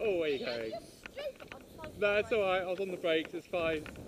Oh, where are you going? No, it's alright, I was on the brakes, it's fine.